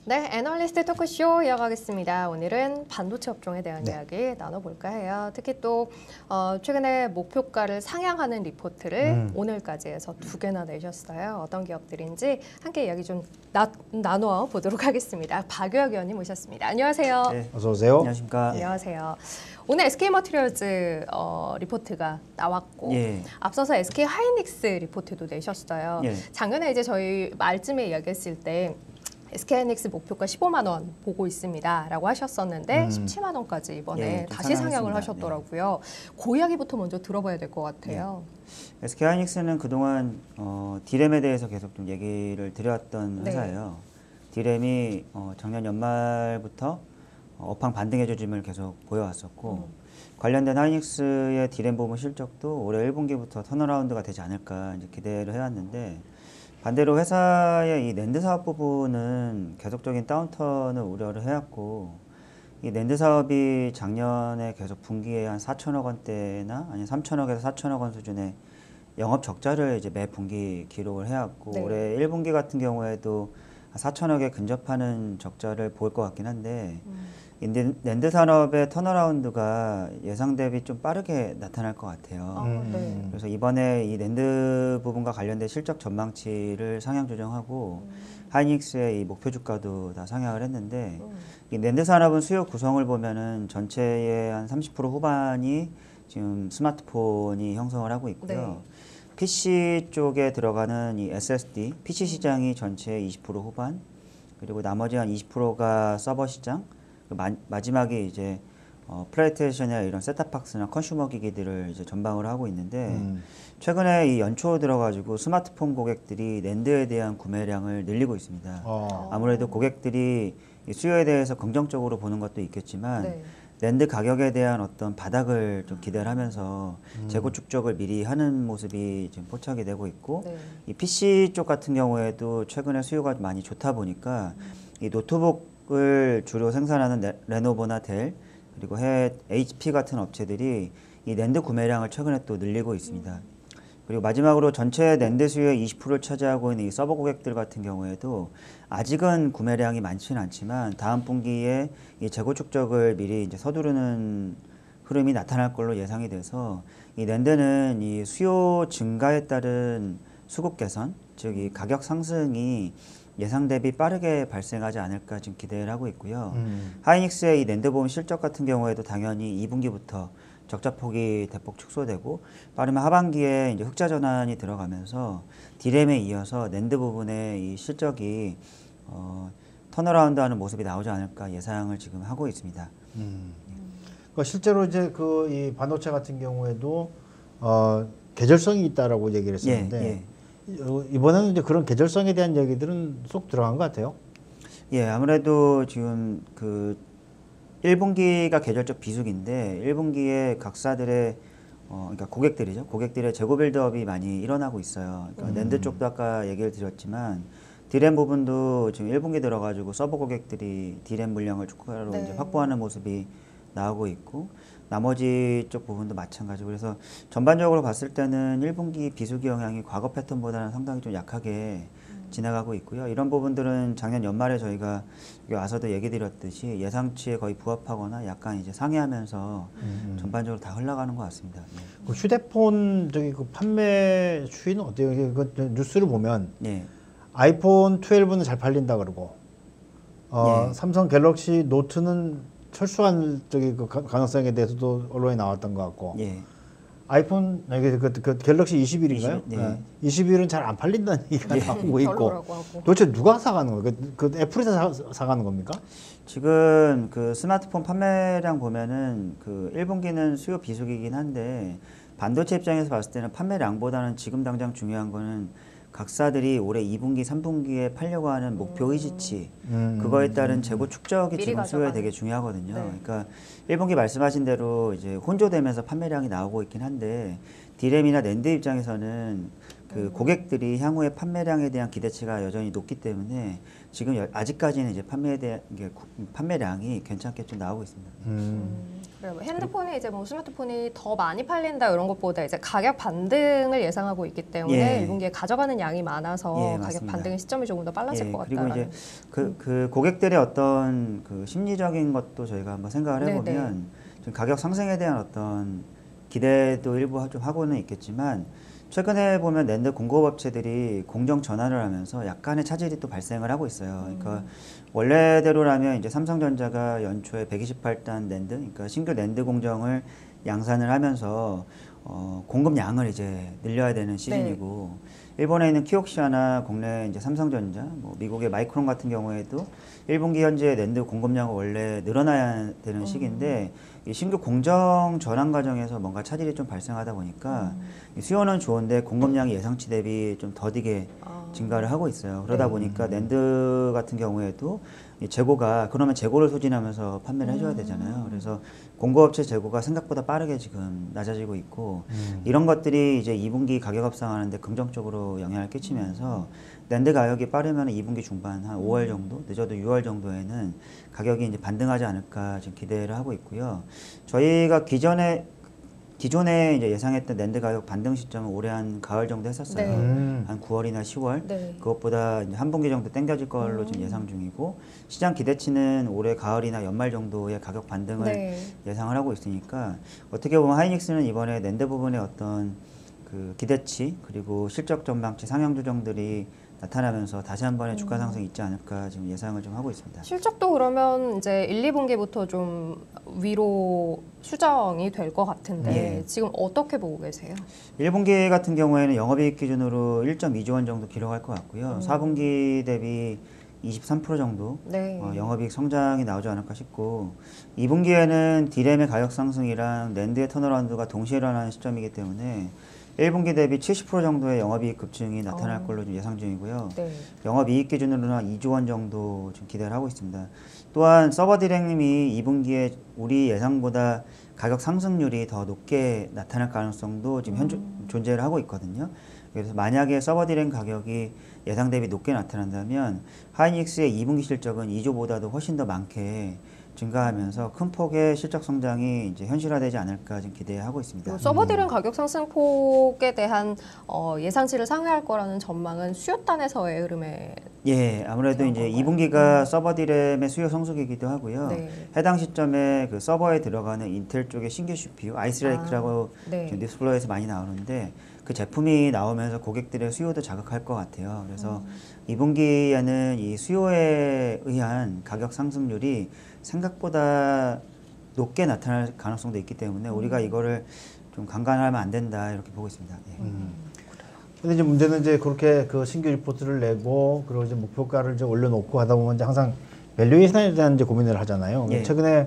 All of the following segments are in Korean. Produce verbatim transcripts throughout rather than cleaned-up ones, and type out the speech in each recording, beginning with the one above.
네, 애널리스트 토크쇼 이어가겠습니다. 오늘은 반도체 업종에 대한 네. 이야기 나눠볼까 해요. 특히 또 어, 최근에 목표가를 상향하는 리포트를 음. 오늘까지 해서 두 개나 내셨어요. 어떤 기업들인지 함께 이야기 좀 나, 나누어 보도록 하겠습니다. 박유혁 의원님 모셨습니다. 안녕하세요. 네, 어서 오세요. 안녕하십니까. 안녕하세요. 오늘 에스케이머티리얼즈 어, 리포트가 나왔고 예. 앞서서 에스케이하이닉스 리포트도 내셨어요. 예. 작년에 이제 저희 말쯤에 이야기했을 때 에스케이하이닉스 목표가 십오만 원 보고 있습니다라고 하셨었는데 음. 십칠만 원까지 이번에 예, 좀 다시 상향을 상향했습니다. 하셨더라고요. 그 이야기부터 먼저 들어봐야 될 것 같아요. 에스케이하이닉스는 그동안 어, 디램에 대해서 계속 좀 얘기를 드려왔던 네. 회사예요. 디램이 어, 작년 연말부터 어, 업황 반등의 조짐을 계속 보여왔었고 음. 관련된 하이닉스의 디램 부분 실적도 올해 일 분기부터 턴어라운드가 되지 않을까 이제 기대를 해왔는데 반대로 회사의 이 낸드 사업 부분은 계속적인 다운턴을 우려를 해왔고 이 낸드 사업이 작년에 계속 분기에 한 사천억 원대나 아니면 삼천억에서 사천억 원 수준의 영업 적자를 이제 매 분기 기록을 해왔고 네. 올해 일 분기 같은 경우에도 사천억에 근접하는 적자를 보일 것 같긴 한데 음. 이 낸드 산업의 턴어라운드가 예상 대비 좀 빠르게 나타날 것 같아요. 아, 음. 네. 그래서 이번에 이 낸드 부분과 관련된 실적 전망치를 상향 조정하고 음. 하이닉스의 이 목표 주가도 다 상향을 했는데 음. 이 낸드 산업은 수요 구성을 보면은 전체의 한 삼십 퍼센트 후반이 지금 스마트폰이 형성을 하고 있고요. 네. 피씨 쪽에 들어가는 이 에스에스디, 피씨 시장이 전체의 이십 퍼센트 후반, 그리고 나머지 한 이십 퍼센트가 서버 시장, 마, 마지막에 이제 어, 플레이스테이션이나 이런 셋탑박스나 컨슈머 기기들을 이제 전방을 하고 있는데 음. 최근에 이 연초 들어가지고 스마트폰 고객들이 낸드에 대한 구매량을 늘리고 있습니다. 어. 아무래도 고객들이 이 수요에 대해서 긍정적으로 보는 것도 있겠지만 네. 낸드 가격에 대한 어떤 바닥을 좀 기대를 하면서 음. 재고 축적을 미리 하는 모습이 지금 포착이 되고 있고 네. 이 피씨 쪽 같은 경우에도 최근에 수요가 많이 좋다 보니까 이 노트북을 주로 생산하는 레, 레노버나 델 그리고 해외 에이치피 같은 업체들이 이 낸드 구매량을 최근에 또 늘리고 있습니다. 그리고 마지막으로 전체 낸드 수요의 이십 퍼센트를 차지하고 있는 이 서버 고객들 같은 경우에도 아직은 구매량이 많지는 않지만 다음 분기에 이 재고 축적을 미리 이제 서두르는 흐름이 나타날 걸로 예상이 돼서 이 낸드는 이 수요 증가에 따른 수급 개선, 즉 이 가격 상승이 예상 대비 빠르게 발생하지 않을까 지금 기대를 하고 있고요. 음. 하이닉스의 이 낸드 보험 실적 같은 경우에도 당연히 이 분기부터 적자폭이 대폭 축소되고 빠르면 하반기에 이제 흑자 전환이 들어가면서 디램에 이어서 낸드 부분의 이 실적이 어, 턴어라운드하는 모습이 나오지 않을까 예상을 지금 하고 있습니다. 음. 그러니까 실제로 이제 그 이 반도체 같은 경우에도 어, 계절성이 있다라고 얘기를 했었는데 예, 어, 이번에는 이제 그런 계절성에 대한 얘기들은 쏙 들어간 것 같아요. 예, 아무래도 지금 그 일 분기가 계절적 비수기인데 일 분기에 각사들의 어, 그러니까 고객들이죠. 고객들의 재고 빌드업이 많이 일어나고 있어요. 그러니까 음. 낸드 쪽도 아까 얘기를 드렸지만 디램 부분도 지금 일 분기 들어가지고 서버 고객들이 디램 물량을 추가로 네. 이제 확보하는 모습이 나오고 있고 나머지 쪽 부분도 마찬가지고 그래서 전반적으로 봤을 때는 일 분기 비수기 영향이 과거 패턴보다는 상당히 좀 약하게 지나가고 있고요. 이런 부분들은 작년 연말에 저희가 여기 와서도 얘기 드렸듯이 예상치에 거의 부합하거나 약간 이제 상회하면서 음. 전반적으로 다 흘러가는 것 같습니다. 네. 그 휴대폰 저기 그 판매 추이는 어때요? 이게 그 뉴스를 보면 예. 아이폰 십이는 잘 팔린다 그러고 어, 예. 삼성 갤럭시 노트는 철수한 저기 그 가- 가능성에 대해서도 언론에 나왔던 것 같고 예. 아이폰 아니 그, 그, 그 갤럭시 이십일인가요? 이십, 네. 이십일은 잘 안 팔린다는 얘기가 나오고 있고 별로라고 하고. 도대체 누가 사가는 거예요? 그, 그 애플에서 사, 사가는 겁니까? 지금 그 스마트폰 판매량 보면은 그 일 분기는 수요 비수기이긴 한데 반도체 입장에서 봤을 때는 판매량보다는 지금 당장 중요한 거는 각사들이 올해 이 분기, 삼 분기에 팔려고 하는 목표 의지치 음. 그거에 따른 재고 축적이 미리 지금 수요에 가져가는. 되게 중요하거든요. 네. 그러니까 일 분기 말씀하신 대로 이제 혼조되면서 판매량이 나오고 있긴 한데 디램이나 낸드 입장에서는 그 음. 고객들이 향후에 판매량에 대한 기대치가 여전히 높기 때문에 지금 여- 아직까지는 이제 판매에 대한 이게 구- 판매량이 괜찮게 좀 나오고 있습니다. 음. 음. 그래요. 핸드폰이 이제 뭐 스마트폰이 더 많이 팔린다 이런 것보다 이제 가격 반등을 예상하고 있기 때문에 예. 일 분기에 가져가는 양이 많아서 예, 가격 맞습니다. 반등의 시점이 조금 더 빨라질 예, 것 그리고 같다라는. 이제 그, 그 고객들의 어떤 그 심리적인 것도 저희가 한번 생각을 네, 해보면 지금 가격 상승에 대한 어떤 기대도 일부 좀 하고는 있겠지만 최근에 보면 낸드 공급업체들이 공정 전환을 하면서 약간의 차질이 또 발생을 하고 있어요. 그러니까 음. 원래대로라면 이제 삼성전자가 연초에 백이십팔 단 낸드, 그러니까 신규 낸드 공정을 양산을 하면서 어, 공급량을 이제 늘려야 되는 시즌이고 일본에 있는 키옥시아나 국내 이제 삼성전자, 뭐 미국의 마이크론 같은 경우에도 일 분기 현재 낸드 공급량을 원래 늘어나야 되는 음. 시기인데 이 신규 공정 전환 과정에서 뭔가 차질이 좀 발생하다 보니까 음. 이 수요는 좋은데 공급량이 예상치 대비 좀 더디게 아. 증가를 하고 있어요. 그러다 네. 보니까 낸드 같은 경우에도 이 재고가 그러면 재고를 소진하면서 판매를 해줘야 되잖아요. 그래서 공급업체 재고가 생각보다 빠르게 지금 낮아지고 있고 음. 이런 것들이 이제 이 분기 가격 합상하는데 긍정적으로 영향을 끼치면서 낸드 가격이 빠르면 이 분기 중반 한 오월 정도 늦어도 유월 정도에는 가격이 이제 반등하지 않을까 지금 기대를 하고 있고요. 저희가 기존에 기존에 이제 예상했던 낸드 가격 반등 시점은 올해 한 가을 정도 했었어요. 네. 음. 한 구월이나 시월. 네. 그것보다 이제 한 분기 정도 땡겨질 걸로 음. 지금 예상 중이고 시장 기대치는 올해 가을이나 연말 정도의 가격 반등을 네. 예상을 하고 있으니까 어떻게 보면 하이닉스는 이번에 낸드 부분의 어떤 그 기대치 그리고 실적 전망치 상향 조정들이 나타나면서 다시 한 번의 주가 상승이 있지 않을까 지금 예상을 좀 하고 있습니다. 실적도 그러면 이제 일, 이 분기부터 좀 위로 수정이 될 것 같은데 예. 지금 어떻게 보고 계세요? 일 분기 같은 경우에는 영업이익 기준으로 일 점 이조 원 정도 기록할 것 같고요. 음. 사 분기 대비 이십삼 퍼센트 정도 네. 어, 영업이익 성장이 나오지 않을까 싶고 이 분기에는 디램의 가격 상승이랑 낸드의 턴어라운드가 동시에 일어나는 시점이기 때문에 일 분기 대비 칠십 퍼센트 정도의 영업이익 급증이 나타날 어. 걸로 좀 예상 중이고요. 네. 영업이익 기준으로는 한 이조 원 정도 좀 기대를 하고 있습니다. 또한 서버 디램이 이 분기에 우리 예상보다 가격 상승률이 더 높게 나타날 가능성도 지금 현존 음. 존재를 하고 있거든요. 그래서 만약에 서버 디램 가격이 예상 대비 높게 나타난다면 하이닉스의 이 분기 실적은 이조보다도 훨씬 더 많게 증가하면서 큰 폭의 실적 성장이 이제 현실화되지 않을까 지금 기대하고 있습니다. 뭐 서버들은 가격 상승폭에 대한 어, 예상치를 상회할 거라는 전망은 수요단에서의 흐름에 예, 아무래도 그런 이제 건가요? 이 분기가 서버 디램의 수요 성수기이기도 하고요. 네. 해당 시점에 그 서버에 들어가는 인텔 쪽의 신규 씨피유 아이스레이크라고 아, 네. 지금 뉴스플로어에서 많이 나오는데 그 제품이 나오면서 고객들의 수요도 자극할 것 같아요. 그래서 음. 이 분기에는 이 수요에 의한 가격 상승률이 생각보다 높게 나타날 가능성도 있기 때문에 우리가 이거를 좀 간과하면 안 된다 이렇게 보고 있습니다. 예. 음. 근데 이제 문제는 이제 그렇게 그 신규 리포트를 내고 그리고 이제 목표가를 이제 올려놓고 하다 보면 이제 항상 밸류에이션에 대한 이제 고민을 하잖아요. 예. 최근에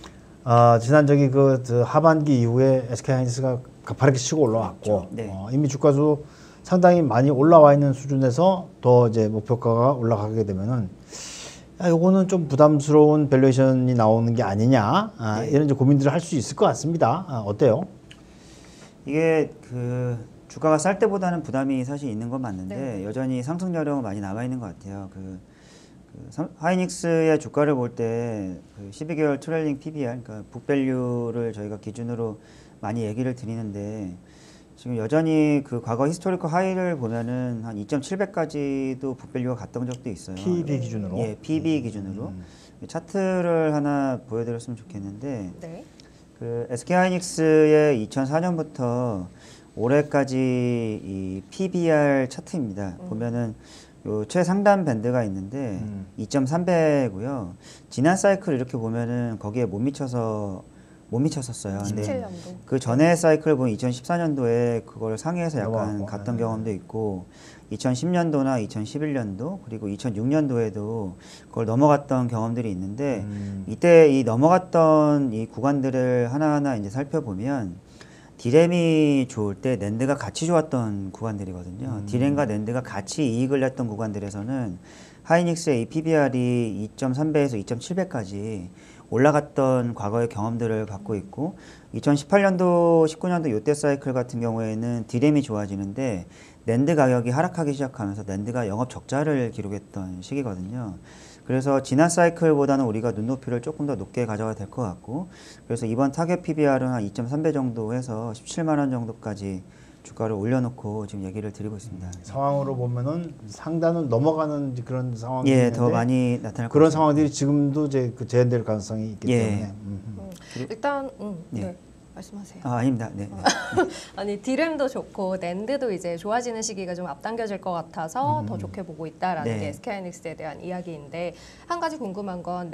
아, 지난 저기 그, 저 하반기 이후에 에스케이하이닉스가 가파르게 치고 올라왔고 네. 어, 이미 주가도 상당히 많이 올라와 있는 수준에서 더 이제 목표가가 올라가게 되면은 야, 요거는 좀 부담스러운 밸류에이션이 나오는 게 아니냐 아, 네. 이런 이제 고민들을 할 수 있을 것 같습니다. 아, 어때요? 이게 그 주가가 쌀 때보다는 부담이 사실 있는 건 맞는데 네. 여전히 상승 여력은 많이 남아 있는 것 같아요. 그, 그 삼- 하이닉스의 주가를 볼 때 그 십이 개월 트레일링 피비알, 그러니까 북밸류를 저희가 기준으로 많이 얘기를 드리는데 지금 여전히 그 과거 히스토리컬 하이를 보면은 한 이점칠배까지도 북밸류가 갔던 적도 있어요. 피비 기준으로. 예, 피비 기준으로 차트를 하나 보여드렸으면 좋겠는데 네. 그 에스케이하이닉스의 이천사 년부터 올해까지 이 피비알 차트입니다. 음. 보면은 요 최상단 밴드가 있는데 음. 이점삼배고요. 지난 사이클 이렇게 보면은 거기에 못 미쳐서 못 미쳤었어요. 근데 십칠 년도. 그 전에 사이클 보면 이천십사 년도에 그걸 상회해서 약간 넘어갔고. 갔던 네. 경험도 있고 이천십 년도나 이천십일 년도 그리고 이천육 년도에도 그걸 넘어갔던 경험들이 있는데 음. 이때 이 넘어갔던 이 구간들을 하나하나 이제 살펴보면 디램이 좋을 때 낸드가 같이 좋았던 구간들이거든요. 음. 디램과 낸드가 같이 이익을 냈던 구간들에서는 하이닉스의 이 피비알이 이점삼배에서 이점칠배까지 올라갔던 과거의 경험들을 갖고 있고 이천십팔 년도, 십구 년도 요때 사이클 같은 경우에는 디램이 좋아지는데 낸드 가격이 하락하기 시작하면서 낸드가 영업 적자를 기록했던 시기거든요. 그래서 지난 사이클보다는 우리가 눈높이를 조금 더 높게 가져가야 될 것 같고, 그래서 이번 타겟 피비알은 한 이 점 삼 배 정도 해서 십칠만 원 정도까지 주가를 올려놓고 지금 얘기를 드리고 있습니다. 상황으로 보면은 상단을 넘어가는 그런 상황이 예, 있는데 더 많이 나타날 것 그런 같습니다. 상황들이 지금도 이제 그 재현될 가능성이 있기 예. 때문에 음. 음, 일단 음, 예. 네. 말씀하세요. 아, 아닙니다. 네. 네. 아니 디램도 좋고 낸드도 이제 좋아지는 시기가 좀 앞당겨질 것 같아서 더 좋게 보고 있다라는 네. 게 에스케이하이닉스에 대한 이야기인데 한 가지 궁금한 건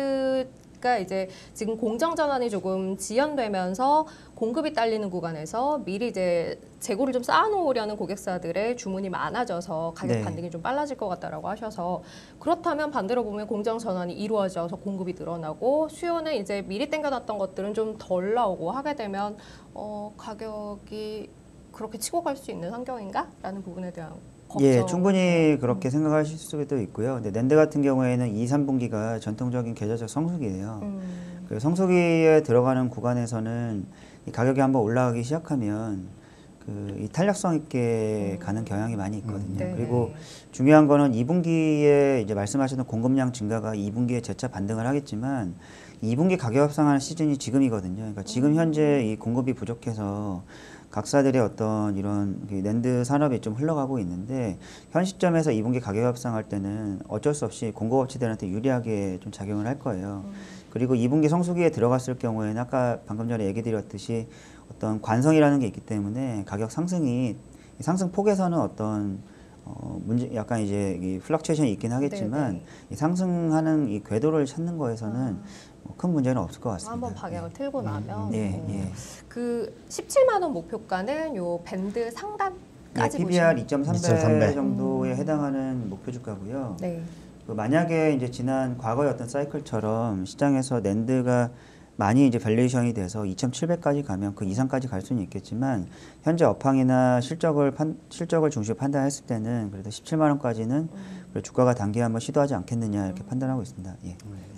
낸드가 이제 지금 공정 전환이 조금 지연되면서 공급이 딸리는 구간에서 미리 이제 재고를 좀 쌓아놓으려는 고객사들의 주문이 많아져서 가격 네. 반등이 좀 빨라질 것 같다라고 하셔서 그렇다면 반대로 보면 공정 전환이 이루어져서 공급이 늘어나고 수요는 이제 미리 땡겨놨던 것들은 좀 덜 나오고 하게 되면 어, 가격이 그렇게 치고 갈 수 있는 환경인가?라는 부분에 대한 걱정. 예, 충분히 그렇게 생각하실 수도 있고요. 근데 낸드 같은 경우에는 이, 삼 분기가 전통적인 계절적 성수기예요. 음, 그 성수기에 들어가는 구간에서는 이 가격이 한번 올라가기 시작하면 그 이 탄력성 있게 가는 경향이 많이 있거든요. 네네. 그리고 중요한 거는 이 분기에 이제 말씀하셨던 공급량 증가가 이 분기에 재차 반등을 하겠지만 이 분기 가격 협상하는 시즌이 지금이거든요. 그러니까 지금 현재 이 공급이 부족해서 각사들의 어떤 이런 그 낸드 산업이 좀 흘러가고 있는데 현 시점에서 이 분기 가격 협상할 때는 어쩔 수 없이 공급업체들한테 유리하게 좀 작용을 할 거예요. 그리고 이 분기 성수기에 들어갔을 경우에는 아까 방금 전에 얘기 드렸듯이 어떤 관성이라는 게 있기 때문에 가격 상승이 상승 폭에서는 어떤 어 문제 약간 이제 이 플럭추에이션이 있긴 하겠지만 네네. 이 상승하는 이 궤도를 찾는 거에서는 뭐큰 문제는 없을 것 같습니다. 한번 방향을 틀고 나면 예, 어, 예. 그 십칠만 원 목표가는 요 밴드 상단까지 네, 피비알 보시면 이 점 삼 배 이 점 삼 배. 정도에 해당하는 목표 주가고요. 네. 그 만약에 이제 지난 과거의 어떤 사이클처럼 시장에서 낸드가 많이 이제 밸류에이션이 돼서 이천칠 백까지 가면 그 이상까지 갈 수는 있겠지만 현재 업황이나 실적을 판, 실적을 중심으로 판단했을 때는 그래도 십칠만 원까지는 음. 주가가 단기에 한번 시도하지 않겠느냐 이렇게 판단하고 있습니다. 예.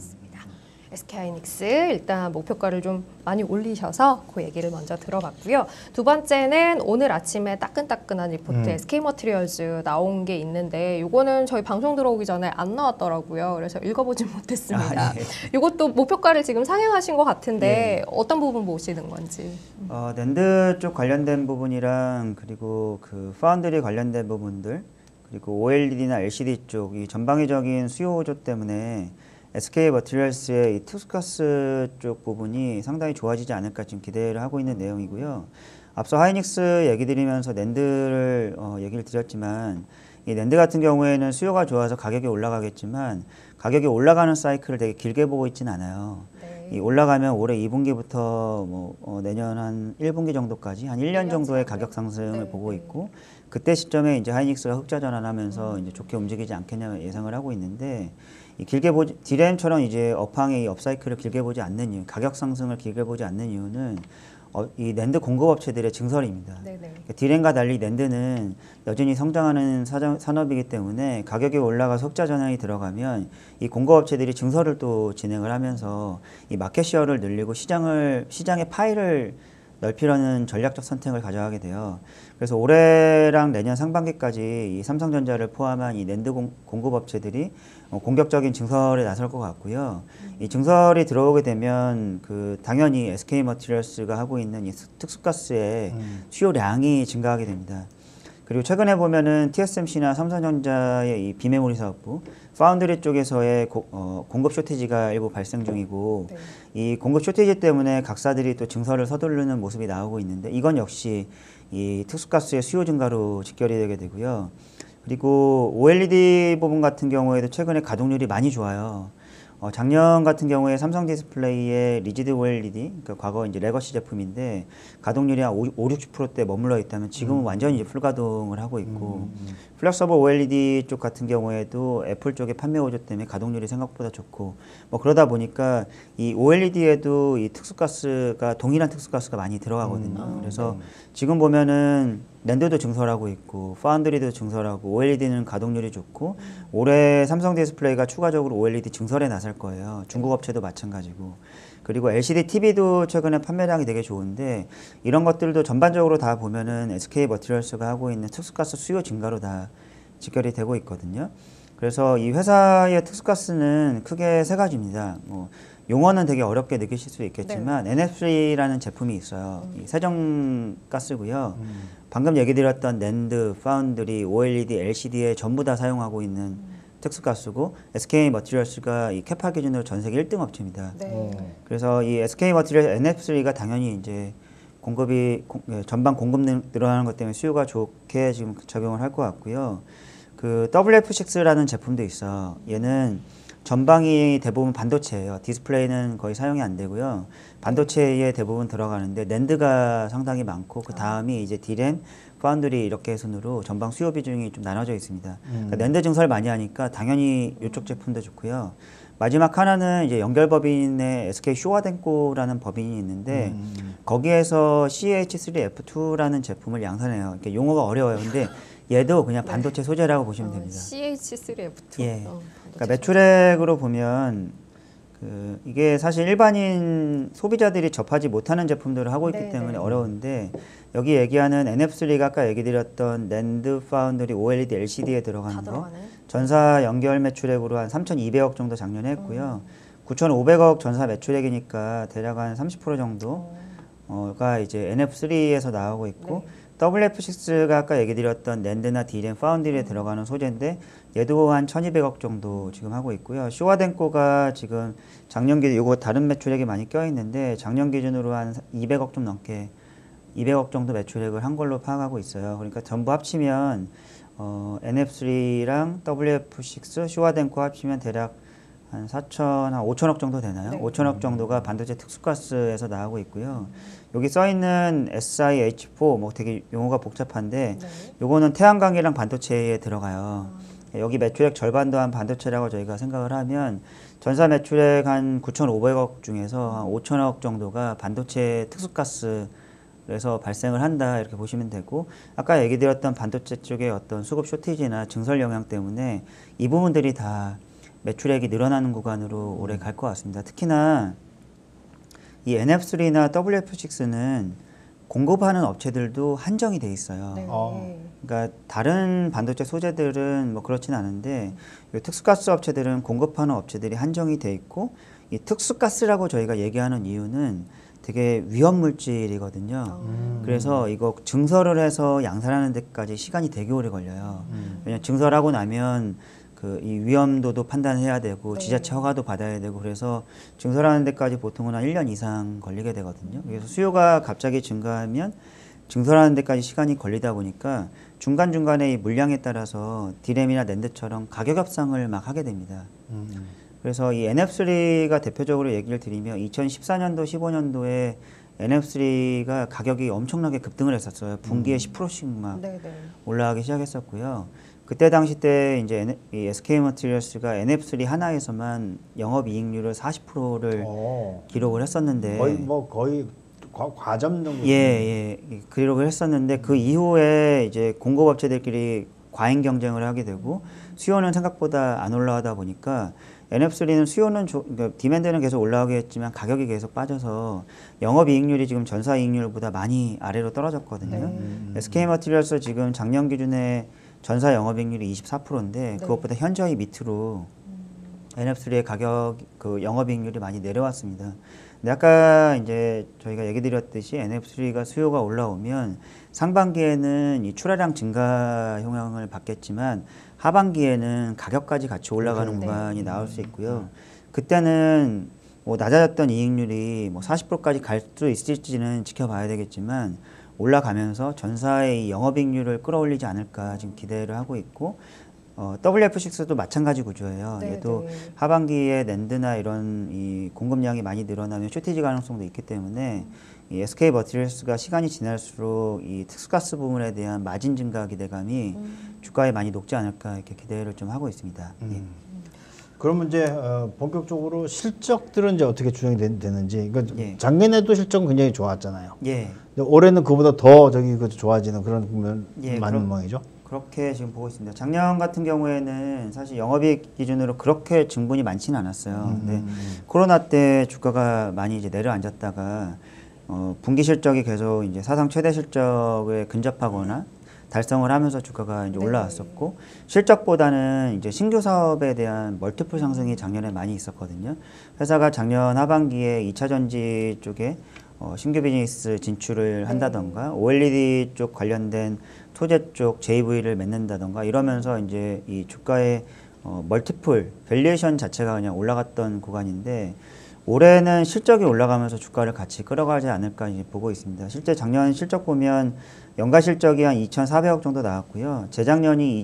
에스케이하이닉스 일단 목표가를 좀 많이 올리셔서 그 얘기를 먼저 들어봤고요. 두 번째는 오늘 아침에 따끈따끈한 리포트 음. 에스케이머티리얼즈 나온 게 있는데 이거는 저희 방송 들어오기 전에 안 나왔더라고요. 그래서 읽어보진 못했습니다. 아, 예. 이것도 목표가를 지금 상향하신 것 같은데 예. 어떤 부분 보시는 건지. 어, 낸드 쪽 관련된 부분이랑 그리고 그 파운드리 관련된 부분들 그리고 오엘이디나 엘시디 쪽 이 전방위적인 수요 호조 때문에 에스케이 머티리얼스의 이 투스가스 쪽 부분이 상당히 좋아지지 않을까 지금 기대를 하고 있는 내용이고요. 앞서 하이닉스 얘기 드리면서 낸드를 어, 얘기를 드렸지만 이 낸드 같은 경우에는 수요가 좋아서 가격이 올라가겠지만 가격이 올라가는 사이클을 되게 길게 보고 있지는 않아요. 네. 이 올라가면 올해 이 분기부터 뭐 어, 내년 한 일 분기 정도까지 한 일 년 정도의 가격 상승을 네, 보고 네. 있고 그때 시점에 이제 하이닉스가 흑자 전환하면서 이제 좋게 움직이지 않겠냐 예상을 하고 있는데 이 길게 보지 디램처럼 이제 업황의 이 업사이클을 길게 보지 않는 이유, 가격 상승을 길게 보지 않는 이유는 어, 이 낸드 공급업체들의 증설입니다. 네네. 그러니까 디램과 달리 낸드는 여전히 성장하는 사장, 산업이기 때문에 가격이 올라가서 흑자 전환이 들어가면 이 공급업체들이 증설을 또 진행을 하면서 이 마켓시어를 늘리고 시장을 시장의 파이를 넓히려는 전략적 선택을 가져가게 돼요. 그래서 올해랑 내년 상반기까지 이 삼성전자를 포함한 이 낸드 공, 공급업체들이 어, 공격적인 증설에 나설 것 같고요. 이 증설이 들어오게 되면 그 당연히 에스케이 머티리얼스가 하고 있는 이 특수가스의 음. 수요량이 증가하게 됩니다. 그리고 최근에 보면은 티에스엠씨나 삼성전자의 이 비메모리 사업부, 파운드리 쪽에서의 고, 어, 공급 쇼티지가 일부 발생 중이고 네. 이 공급 쇼티지 때문에 각사들이 또 증설을 서두르는 모습이 나오고 있는데 이건 역시 이 특수가스의 수요 증가로 직결이 되게 되고요. 그리고 오엘이디 부분 같은 경우에도 최근에 가동률이 많이 좋아요. 어, 작년 같은 경우에 삼성 디스플레이의 리지드 오엘이디, 그러니까 과거 이제 레거시 제품인데 가동률이 한 오, 육십 퍼센트대 머물러 있다면 지금은 음. 완전히 이제 풀가동을 하고 있고 음, 음. 플렉서블 오엘이디 쪽 같은 경우에도 애플 쪽의 판매 호조 때문에 가동률이 생각보다 좋고 뭐 그러다 보니까 이 오엘이디에도 이 특수가스가 동일한 특수가스가 많이 들어가거든요. 음. 아, 그래서 네. 지금 보면은 낸드도 증설하고 있고 파운드리도 증설하고 오엘이디는 가동률이 좋고 올해 삼성 디스플레이가 추가적으로 오엘이디 증설에 나설 거예요. 중국 업체도 마찬가지고. 그리고 엘시디 티비도 최근에 판매량이 되게 좋은데 이런 것들도 전반적으로 다 보면은 에스케이 머티리얼스가 하고 있는 특수가스 수요 증가로 다 직결이 되고 있거든요. 그래서 이 회사의 특수가스는 크게 세 가지입니다. 뭐 용어는 되게 어렵게 느끼실 수 있겠지만 엔에프쓰리라는 제품이 있어요. 이 세정가스고요. 음. 방금 얘기 드렸던 낸드, 파운드리, 오엘이디, 엘시디에 전부 다 사용하고 있는 음. 특수가스고 에스케이 머티리얼스가 이 캐파 기준으로 전 세계 일 등 업체입니다. 네. 어. 그래서 이 에스케이 머티리얼 엔에프쓰리가 당연히 이제 공급이 공, 예, 전방 공급 늘- 늘어나는 것 때문에 수요가 좋게 지금 적용을 할 것 같고요. 그 더블유에프 식스라는 제품도 있어. 얘는 전방이 대부분 반도체예요. 디스플레이는 거의 사용이 안 되고요. 반도체에 대부분 들어가는데 낸드가 상당히 많고 그 다음이 이제 디램, 파운드리 이렇게 순으로 전방 수요 비중이 좀 나눠져 있습니다. 그러니까 낸드 증설 많이 하니까 당연히 이쪽 제품도 좋고요. 마지막 하나는 이제 연결 법인의 에스케이 쇼와덴코라는 법인이 있는데 음. 거기에서 씨에이치 쓰리 에프 투라는 제품을 양산해요. 이렇게 용어가 어려워요. 근데 얘도 그냥 반도체 소재라고 보시면 됩니다. 씨에이치 쓰리 에프 투. 예. 어, 그러니까 매출액으로 보면 그 이게 사실 일반인 소비자들이 접하지 못하는 제품들을 하고 있기 네, 때문에 네. 어려운데 여기 얘기하는 엔에프쓰리가 아까 얘기 드렸던 낸드, 파운드리, 오엘이디, 엘시디에 다 들어가는 거 들어가네. 전사 연결 매출액으로 한 삼천이백억 정도 작년에 했고요. 구천오백억 전사 매출액이니까 대략 한 삼십 퍼센트 정도가 이제 엔에프쓰리에서 나오고 있고 네. 더블유에프 식스가 아까 얘기 드렸던 낸드나 디램, 파운드리에 들어가는 소재인데 얘도 한 천이백억 정도 지금 하고 있고요. 쇼와덴코가 지금 작년 기준 이거 다른 매출액이 많이 껴 있는데 작년 기준으로 한 이백억 좀 넘게 이백억 정도 매출액을 한 걸로 파악하고 있어요. 그러니까 전부 합치면 어, 엔에프쓰리랑 더블유에프 식스, 쇼와덴코 합치면 대략 한 사천, 한 오천억 정도 되나요? 네. 오천억 정도가 반도체 특수가스에서 나오고 있고요. 여기 써 있는 에스아이에이치 사 뭐 되게 용어가 복잡한데 네. 요거는 태양광이랑 반도체에 들어가요. 여기 매출액 절반도 한 반도체라고 저희가 생각을 하면 전사 매출액 한 구천오백억 중에서 한 오천억 정도가 반도체 특수가스에서 발생을 한다 이렇게 보시면 되고 아까 얘기 드렸던 반도체 쪽의 어떤 수급 쇼티지나 증설 영향 때문에 이 부분들이 다 매출액이 늘어나는 구간으로 올해 갈 것 같습니다. 특히나 이 엔에프쓰리나 더블유에프 식스는 공급하는 업체들도 한정이 돼 있어요. 네. 어. 그러니까 다른 반도체 소재들은 뭐 그렇지는 않은데 이 특수가스 업체들은 공급하는 업체들이 한정이 돼 있고 이 특수가스라고 저희가 얘기하는 이유는 되게 위험 물질이거든요. 음. 그래서 이거 증설을 해서 양산하는 데까지 시간이 되게 오래 걸려요. 음. 왜냐면 증설하고 나면 그 이 위험도도 판단해야 되고 네. 지자체 허가도 받아야 되고 그래서 증설하는 데까지 보통은 한 일 년 이상 걸리게 되거든요. 그래서 수요가 갑자기 증가하면 증설하는 데까지 시간이 걸리다 보니까 중간중간에 이 물량에 따라서 디램이나 낸드처럼 가격 협상을 막 하게 됩니다. 음. 그래서 이 엔에프쓰리가 대표적으로 얘기를 드리면 이천십사 년도, 십오 년도에 엔에프쓰리가 가격이 엄청나게 급등을 했었어요. 분기에 십 퍼센트씩 막 네, 네. 올라가기 시작했었고요. 그때 당시 때 이제 N- 이 에스케이 머티리얼스가 엔에프쓰리 하나에서만 영업이익률을 사십 퍼센트를 어. 기록을 했었는데 거의 뭐 거의 과, 과점 정도. 예, 예, 기록을 했었는데 그 이후에 이제 공급업체들끼리 과잉 경쟁을 하게 되고 수요는 생각보다 안 올라가다 보니까 엔에프쓰리는 수요는 조, 그러니까 디맨드는 계속 올라가게 했지만 가격이 계속 빠져서 영업이익률이 지금 전사이익률보다 많이 아래로 떨어졌거든요. 음. 에스케이 머티리얼스 지금 작년 기준에 전사 영업이익률이 이십사 퍼센트인데 네. 그것보다 현저히 밑으로 엔에프쓰리의 가격 그 영업이익률이 많이 내려왔습니다. 근데 아까 이제 저희가 얘기 드렸듯이 엔에프쓰리가 수요가 올라오면 상반기에는 이 출하량 증가 영향을 받겠지만 하반기에는 가격까지 같이 올라가는 그렇죠. 구간이 나올 수 있고요. 그때는 뭐 낮아졌던 이익률이 뭐 사십 퍼센트까지 갈 수 있을지는 지켜봐야 되겠지만 올라가면서 전사의 이 영업이익률을 끌어올리지 않을까 지금 기대를 하고 있고 어, 더블유에프 식스도 마찬가지 구조예요. 네, 얘도 네. 하반기에 낸드나 이런 이 공급량이 많이 늘어나면 쇼티지 가능성도 있기 때문에 이 에스케이 머티리얼스가 시간이 지날수록 이 특수가스 부분에 대한 마진 증가 기대감이 음. 주가에 많이 녹지 않을까 이렇게 기대를 좀 하고 있습니다. 예. 음. 그러면 이제 어, 본격적으로 실적들은 이제 어떻게 추정이 되, 되는지. 그러니까 예. 작년에도 실적은 굉장히 좋았잖아요. 예. 근데 올해는 그보다 더 저기 그 좋아지는 그런 보면 예, 많은 그럼- 모양이죠. 그렇게 지금 보고 있습니다. 작년 같은 경우에는 사실 영업이익 기준으로 그렇게 증분이 많지는 않았어요. 근데 음. 코로나 때 주가가 많이 이제 내려앉았다가 어, 분기 실적이 계속 이제 사상 최대 실적에 근접하거나 달성을 하면서 주가가 이제 네. 올라왔었고 실적보다는 이제 신규 사업에 대한 멀티플 상승이 작년에 많이 있었거든요. 회사가 작년 하반기에 이 차 전지 쪽에 어, 신규 비즈니스 진출을 한다던가 오엘이디 쪽 관련된 소재 쪽 제이브이를 맺는다던가 이러면서 이제 이 주가의 어, 멀티플 밸류에이션 자체가 그냥 올라갔던 구간인데 올해는 실적이 올라가면서 주가를 같이 끌어가지 않을까 이제 보고 있습니다. 실제 작년 실적 보면 연가 실적이 한 이천사백억 정도 나왔고요. 재작년이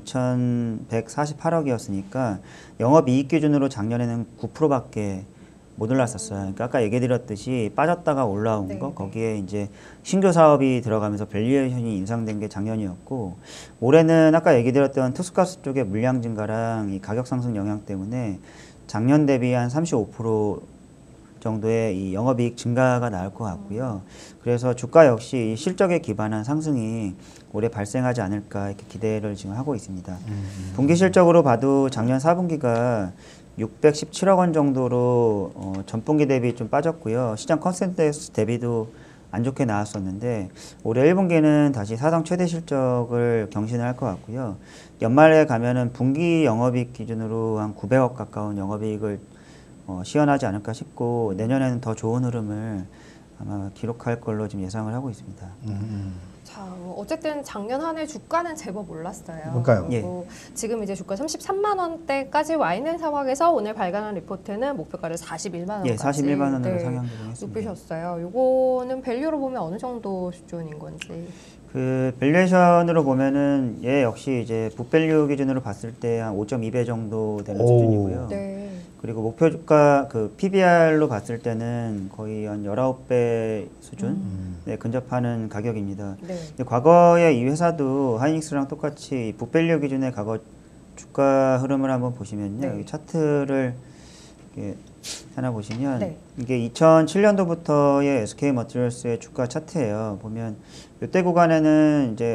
이천백사십팔 억이었으니까 영업이익 기준으로 작년에는 구 퍼센트밖에 못 올랐었어요. 그러니까 아까 얘기드렸듯이 빠졌다가 올라온 네, 거 네. 거기에 이제 신규 사업이 들어가면서 밸류에이션이 인상된 게 작년이었고 올해는 아까 얘기드렸던 특수가스 쪽의 물량 증가랑 이 가격 상승 영향 때문에 작년 대비 한 삼십오 퍼센트 정도의 이 영업이익 증가가 나올 것 같고요. 그래서 주가 역시 이 실적에 기반한 상승이 올해 발생하지 않을까 이렇게 기대를 지금 하고 있습니다. 음. 분기 실적으로 봐도 작년 사 분기가 육백십칠억 원 정도로 어, 전분기 대비 좀 빠졌고요. 시장 컨센서스 대비도 안 좋게 나왔었는데 올해 일 분기는 다시 사상 최대 실적을 경신을 할 것 같고요. 연말에 가면은 분기 영업이익 기준으로 한 구백억 가까운 영업이익을 어, 시현하지 않을까 싶고 내년에는 더 좋은 흐름을 아마 기록할 걸로 지금 예상을 하고 있습니다. 음. 자, 뭐 어쨌든 작년 한 해 주가는 제법 올랐어요. 그러니까요. 그리고 지금 이제 주가 삼십삼만 원대까지 와 있는 상황에서 오늘 발간한 리포트는 목표가를 사십일만 원까지 예, 사십일만 원으로 네, 상향되긴 했습니다. 높이셨어요. 요거는 밸류로 보면 어느 정도 수준인 건지. 그 밸류에이션으로 보면은 얘 역시 이제 북밸류 기준으로 봤을 때 한 오 점 이 배 정도 되는 오. 수준이고요. 네. 그리고 목표 주가 그 피비알로 봤을 때는 거의 한 열아홉 배 수준 음. 네, 근접하는 가격입니다. 네. 근데 과거에 이 회사도 하이닉스랑 똑같이 북밸류 기준의 과거 주가 흐름을 한번 보시면요. 네. 여기 차트를 이렇게 하나 보시면 네. 이게 이천칠 년도부터의 에스케이머티리얼스의 주가 차트예요. 보면 이때 구간에는 이제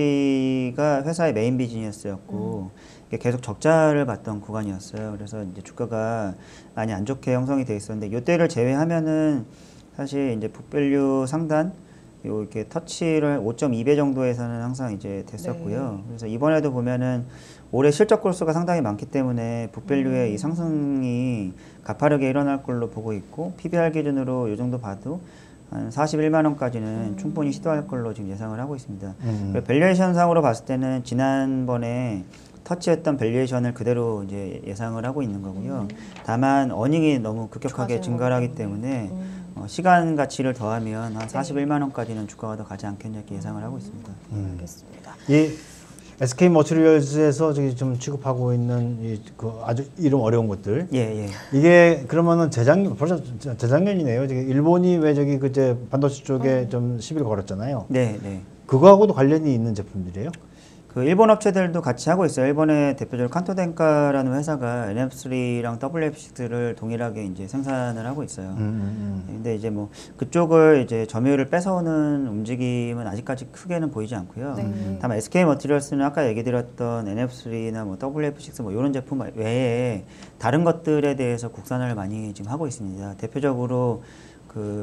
엔에프쓰리가 회사의 메인 비즈니스였고 음. 이게 계속 적자를 봤던 구간이었어요. 그래서 이제 주가가 많이 안 좋게 형성이 돼 있었는데 이때를 제외하면은 사실 이제 북밸류 상단 요 이렇게 터치를 오 점 이 배 정도에서는 항상 이제 됐었고요. 네. 그래서 이번에도 보면은 올해 실적 골수가 상당히 많기 때문에 북밸류의 음. 이 상승이 가파르게 일어날 걸로 보고 있고 피비알 기준으로 이 정도 봐도 한 사십일만 원까지는 음. 충분히 시도할 걸로 지금 예상을 하고 있습니다. 음. 그리고 밸류에이션 상으로 봤을 때는 지난번에 터치했던 밸류에이션을 그대로 이제 예상을 하고 있는 거고요. 음. 다만 어닝이 너무 급격하게 좋아지는 증가를 하기 거기 때문에 음. 어, 시간 가치를 더하면 한 네. 사십일만 원까지는 주가가 더 가지 않겠냐 이렇게 예상을 하고 있습니다. 음. 알겠습니다. 이 에스케이 머티리얼즈에서 저기 좀 취급하고 있는 이 그 아주 이름 어려운 것들 예, 예. 이게 그러면은 재작년 벌써 재작년이네요. 저기 일본이 왜 저기 그제 반도체 쪽에 좀 시비를 걸었잖아요. 네, 네. 그거하고도 관련이 있는 제품들이에요? 그 일본 업체들도 같이 하고 있어요. 일본의 대표적으로 칸토덴카라는 회사가 엔에프쓰리랑 더블유에프식스를 동일하게 이제 생산을 하고 있어요. 음, 음, 근데 이제 뭐 그쪽을 이제 점유율을 뺏어오는 움직임은 아직까지 크게는 보이지 않고요. 네. 다만 에스케이머티리얼스는 아까 얘기드렸던 엔에프쓰리나 뭐 더블유에프식스 뭐 이런 제품 외에 다른 것들에 대해서 국산화를 많이 지금 하고 있습니다. 대표적으로 그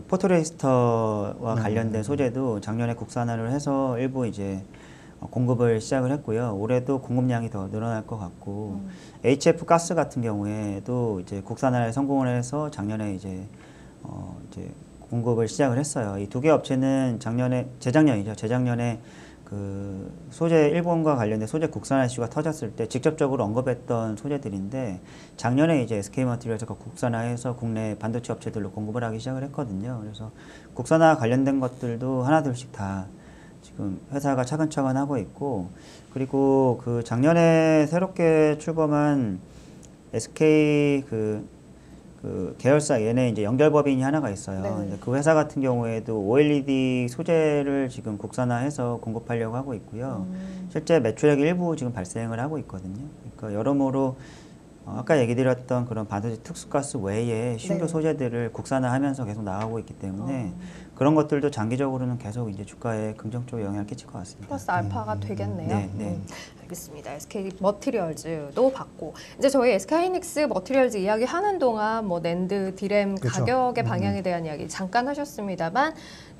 포토레지스터와 관련된 소재도 작년에 국산화를 해서 일부 이제 공급을 시작을 했고요. 올해도 공급량이 더 늘어날 것 같고 음. 에이치에프 가스 같은 경우에도 이제 국산화에 성공을 해서 작년에 이제 어 이제 공급을 시작을 했어요. 이 두 개 업체는 작년에 재작년이죠. 재작년에 그 소재 일본과 관련된 소재 국산화 이슈가 터졌을 때 직접적으로 언급했던 소재들인데 작년에 이제 에스케이머티리얼스가 국산화해서 국내 반도체 업체들로 공급을 하기 시작을 했거든요. 그래서 국산화 관련된 것들도 하나둘씩 다 지금 회사가 차근차근 하고 있고 그리고 그 작년에 새롭게 출범한 에스케이 그, 그 계열사 얘네 이제 연결법인이 하나가 있어요. 네. 근데 그 회사 같은 경우에도 오엘이디 소재를 지금 국산화해서 공급하려고 하고 있고요. 음. 실제 매출액이 일부 지금 발생을 하고 있거든요. 그러니까 여러모로 어, 아까 얘기 드렸던 그런 반도체 특수가스 외에 신규 네. 소재들을 국산화하면서 계속 나가고 있기 때문에 어. 그런 것들도 장기적으로는 계속 이제 주가에 긍정적으로 영향을 끼칠 것 같습니다. 플러스 알파가 되겠네요. 네, 네. 음, 알겠습니다. 에스케이 머티리얼즈도 봤고 이제 저희 에스케이하이닉스 머티리얼즈 이야기 하는 동안 뭐 낸드, 디램 그렇죠. 가격의 음. 방향에 대한 이야기 잠깐 하셨습니다만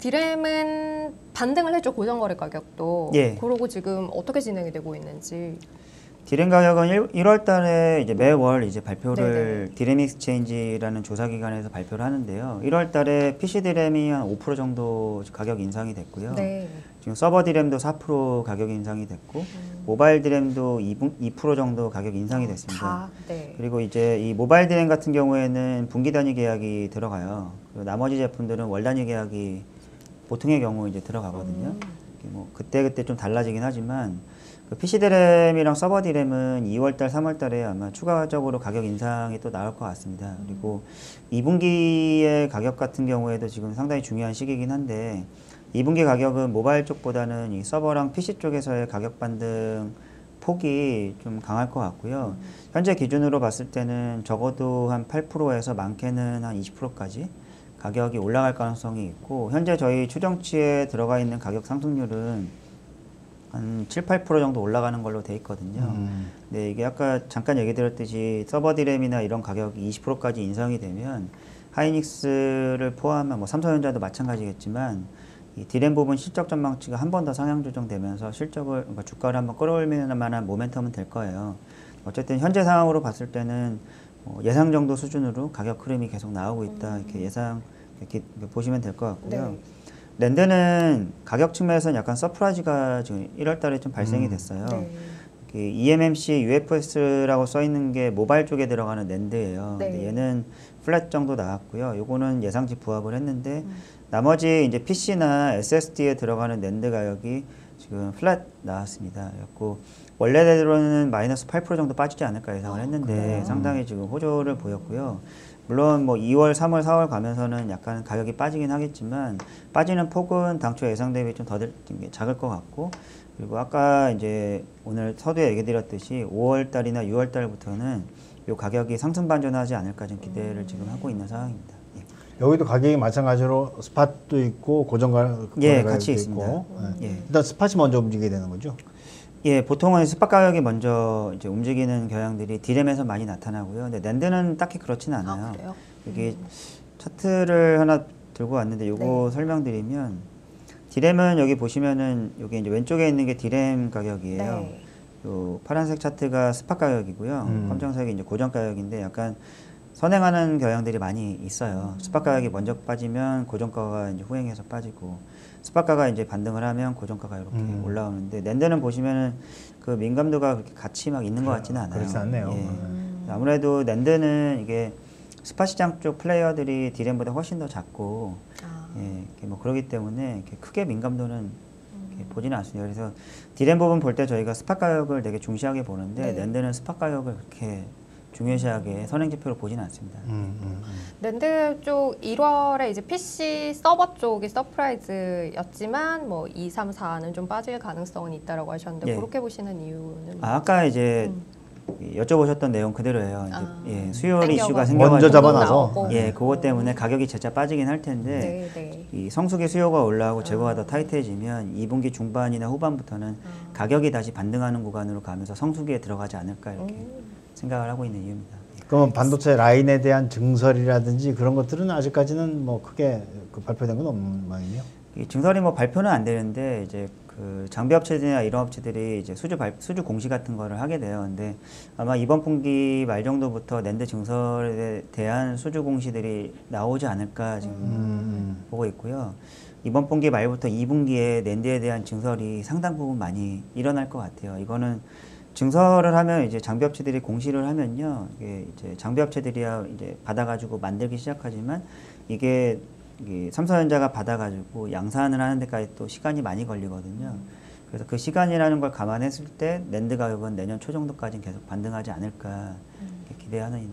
디램은 반등을 했죠. 고정거래 가격도. 예. 그러고 지금 어떻게 진행이 되고 있는지. 디램 가격은 일월 달에 이제 매월 이제 발표를 네네. 디램 익스체인지라는 조사 기관에서 발표를 하는데요. 일월 달에 피씨 디램이 한 오 퍼센트 정도 가격 인상이 됐고요. 네. 지금 서버 디램도 사 퍼센트 가격 인상이 됐고 음. 모바일 디램도 이 퍼센트 정도 가격 인상이 됐습니다. 다. 네. 그리고 이제 이 모바일 디램 같은 경우에는 분기 단위 계약이 들어가요. 그리고 나머지 제품들은 월 단위 계약이 보통의 경우 이제 들어가거든요. 음. 뭐 그때 그때 좀 달라지긴 하지만 그 피씨 디램이랑 서버 디램은 이월 달, 삼월 달에 아마 추가적으로 가격 인상이 또 나올 것 같습니다. 그리고 이 분기의 가격 같은 경우에도 지금 상당히 중요한 시기이긴 한데 이 분기 가격은 모바일 쪽보다는 이 서버랑 피씨 쪽에서의 가격 반등 폭이 좀 강할 것 같고요. 현재 기준으로 봤을 때는 적어도 한 팔 퍼센트에서 많게는 한 이십 퍼센트까지 가격이 올라갈 가능성이 있고 현재 저희 추정치에 들어가 있는 가격 상승률은 한 칠, 팔 퍼센트 정도 올라가는 걸로 돼 있거든요. 음. 네, 이게 아까 잠깐 얘기 드렸듯이 서버 디램이나 이런 가격이 이십 퍼센트까지 인상이 되면 하이닉스를 포함한 뭐 삼성전자도 마찬가지겠지만 이 디램 부분 실적 전망치가 한 번 더 상향 조정되면서 실적을 그러니까 주가를 한번 끌어올릴 만한 모멘텀은 될 거예요. 어쨌든 현재 상황으로 봤을 때는 뭐 예상 정도 수준으로 가격 흐름이 계속 나오고 있다 이렇게 예상 이렇게 보시면 될 것 같고요. 네. 랜드는 가격 측면에서는 약간 서프라이즈가 지금 일월 달에 좀 발생이 음. 됐어요. 네. 그 이엠엠씨 유에프에스라고 써 있는 게 모바일 쪽에 들어가는 랜드예요. 네. 근데 얘는 플랫 정도 나왔고요. 요거는 예상치 부합을 했는데 음. 나머지 이제 피씨나 에스에스디에 들어가는 랜드 가격이 지금 플랫 나왔습니다. 그래갖고 원래대로는 마이너스 팔 퍼센트 정도 빠지지 않을까 예상을 했는데 그래요? 상당히 지금 호조를 보였고요. 물론 뭐 이월, 삼월, 사월 가면서는 약간 가격이 빠지긴 하겠지만 빠지는 폭은 당초 예상 대비 좀 더 작을 것 같고 그리고 아까 이제 오늘 서두에 얘기 드렸듯이 오월 달이나 유월 달부터는 요 가격이 상승 반전하지 않을까 좀 기대를 음. 지금 하고 있는 상황입니다. 예. 여기도 가격이 마찬가지로 스팟도 있고 고정가 예, 거래가격도 같이 있고. 있습니다. 예. 예. 일단 스팟이 먼저 움직이게 되는 거죠. 예, 보통은 스팟 가격이 먼저 이제 움직이는 경향들이 디램에서 많이 나타나고요. 근데 낸드는 딱히 그렇진 않아요. 아, 그래요? 여기 차트를 하나 들고 왔는데 요거 네. 설명드리면 디램은 여기 보시면은 여기 이제 왼쪽에 있는 게 디램 가격이에요. 네. 요 파란색 차트가 스팟 가격이고요. 음. 검정색이 이제 고정 가격인데 약간 선행하는 경향들이 많이 있어요. 스팟 가격이 먼저 빠지면 고정가가 이제 후행해서 빠지고 스팟가가 이제 반등을 하면 고정가가 이렇게 음. 올라오는데 낸드는 보시면은 그 민감도가 그렇게 같이 막 있는 것 같지는 않아요. 그렇지 않네요. 예. 음. 아무래도 낸드는 이게 스팟 시장 쪽 플레이어들이 디램보다 훨씬 더 작고 아. 예, 이렇게 뭐 그러기 때문에 이렇게 크게 민감도는 이렇게 보지는 않습니다. 그래서 디램 부분 볼 때 저희가 스팟 가격을 되게 중시하게 보는데 네. 낸드는 스팟 가격을 그렇게 중요시하게 선행 지표로 보지는 않습니다. 음, 음, 음. 랜드 쪽 일월에 이제 피씨 서버 쪽이 서프라이즈였지만 뭐 이, 삼, 사는 좀 빠질 가능성은 있다라고 하셨는데 예. 그렇게 보시는 이유는 아, 아까 이제 음. 여쭤보셨던 내용 그대로예요. 이제 아. 예, 수요일 땡겨가지고. 이슈가 생겨가지고 먼저 잡아놔서. 나오고. 예, 그것 때문에 가격이 재차 빠지긴 할 텐데 네, 네. 이 성수기 수요가 올라오고 재고가 아. 더 타이트해지면 이 분기 중반이나 후반부터는 아. 가격이 다시 반등하는 구간으로 가면서 성수기에 들어가지 않을까 이렇게 음. 생각을 하고 있는 이유입니다. 그러면 반도체 라인에 대한 증설이라든지 그런 것들은 아직까지는 뭐 크게 그 발표된 건 없는 모양이네요. 이 증설이 뭐 발표는 안 되는데 이제 그 장비 업체들이나 이런 업체들이 이제 수주 발, 수주 공시 같은 거를 하게 돼요. 근데 아마 이번 분기 말 정도부터 낸드 증설에 대한 수주 공시들이 나오지 않을까 지금 음. 보고 있고요. 이번 분기 말부터 이 분기에 낸드에 대한 증설이 상당 부분 많이 일어날 것 같아요. 이거는 증설을 하면 이제 장비 업체들이 공시를 하면요, 이게 이제 장비 업체들이야 이제 받아가지고 만들기 시작하지만 이게, 이게 삼성전자가 받아가지고 양산을 하는 데까지 또 시간이 많이 걸리거든요. 그래서 그 시간이라는 걸 감안했을 때 낸드 가격은 내년 초 정도까지는 계속 반등하지 않을까 이렇게 기대하는.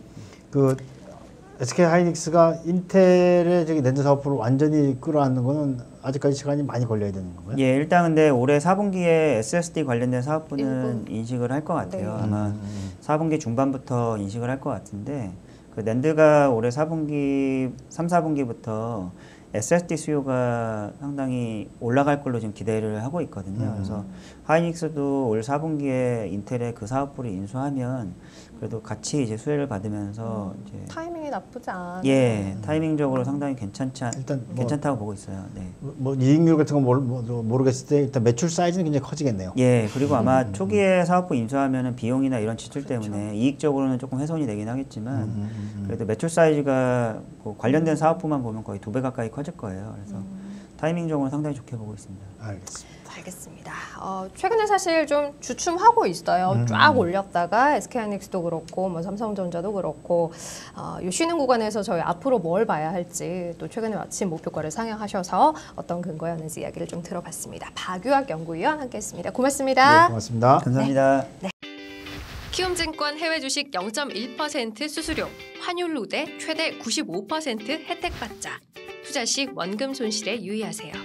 그 에스케이 하이닉스가 인텔의 저기 낸드 사업부를 완전히 끌어안는 거는 아직까지 시간이 많이 걸려야 되는 건가요? 예, 일단 근데 올해 사 분기에 에스에스디 관련된 사업부는 일부. 인식을 할 것 같아요. 네. 아마 음, 음. 사 분기 중반부터 인식을 할 것 같은데 그 낸드가 올해 사 분기, 삼, 사 분기부터 에스에스디 수요가 상당히 올라갈 걸로 지금 기대를 하고 있거든요. 음. 그래서 하이닉스도 올 사 분기에 인텔의 그 사업부를 인수하면 그래도 같이 이제 수혜를 받으면서 이제 타이밍이 나쁘지 않아. 예 타이밍적으로 상당히 괜찮지 않- 일단 뭐- 괜찮다고 보고 있어요. 네. 뭐 이익률 같은 거 모르, 뭐, 모르겠을 때 일단 매출 사이즈는 굉장히 커지겠네요. 예, 그리고 아마 초기에 사업부 인수하면은 비용이나 이런 지출 때문에 이익적으로는 조금 훼손이 되긴 하겠지만 그래도 매출 사이즈가 그 관련된 사업부만 보면 거의 두 배 가까이 커질 거예요. 그래서 타이밍적으로 상당히 좋게 보고 있습니다. 알겠습니다. 알겠습니다. 어, 최근에 사실 좀 주춤하고 있어요. 음. 쫙 올렸다가 에스케이하이닉스도 그렇고 뭐 삼성전자도 그렇고 어, 이 쉬는 구간에서 저희 앞으로 뭘 봐야 할지 또 최근에 마침 목표가를 상향하셔서 어떤 근거였는지 이야기를 좀 들어봤습니다. 박유학 연구위원 함께했습니다. 고맙습니다. 네, 고맙습니다. 감사합니다. 키움증권 해외 주식 영 점 일 퍼센트 수수료, 환율 우대 최대 구십오 퍼센트 혜택 받자. 투자 시 원금 손실에 유의하세요.